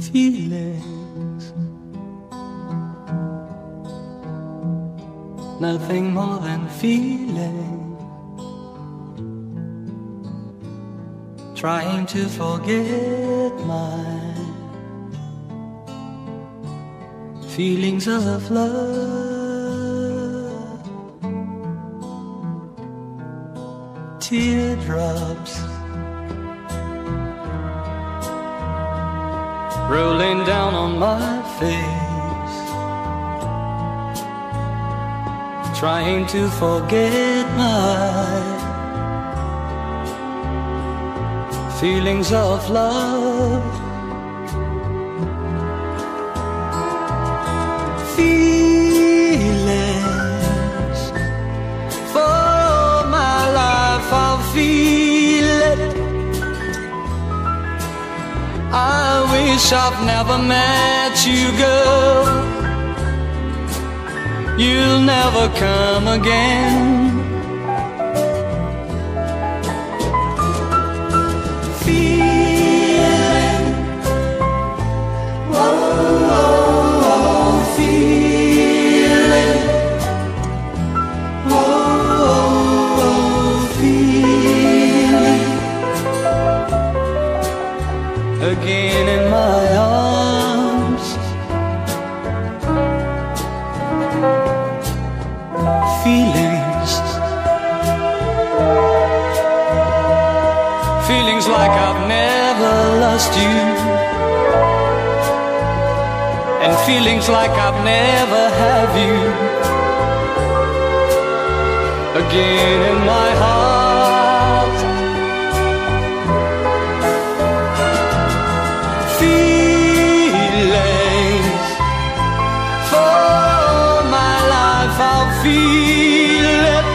feelings, nothing more than feeling, trying to forget my feelings of love. Teardrops rolling down on my face, trying to forget my feelings of love. Feelings, for my life I'll feel it. I wish I've never met you, girl. You'll never come again. Feeling, whoa, whoa, whoa, feeling, whoa, whoa, whoa, feeling. Again in my arms, feelings, feelings like I've never lost you, and feelings like I've never had you. Again in my heart, feelings, for my life I'll feel it.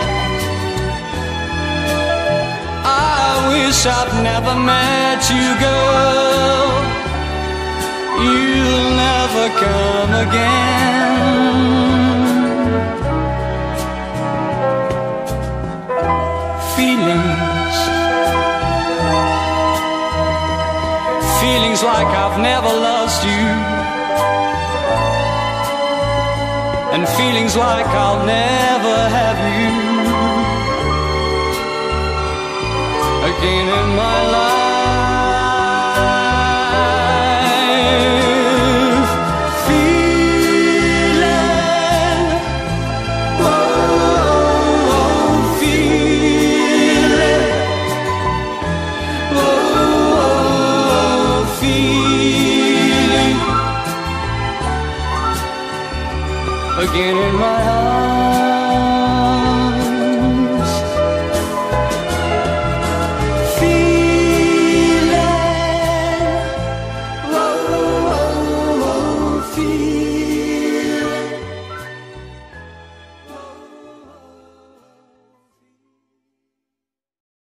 I wish I've never met you, girl. You'll never come again. Feelings, feelings like I've never lost you, and feelings like I'll never have you again in my life. Feeling, whoa, whoa, feeling, whoa, whoa, feeling. Again in my heart.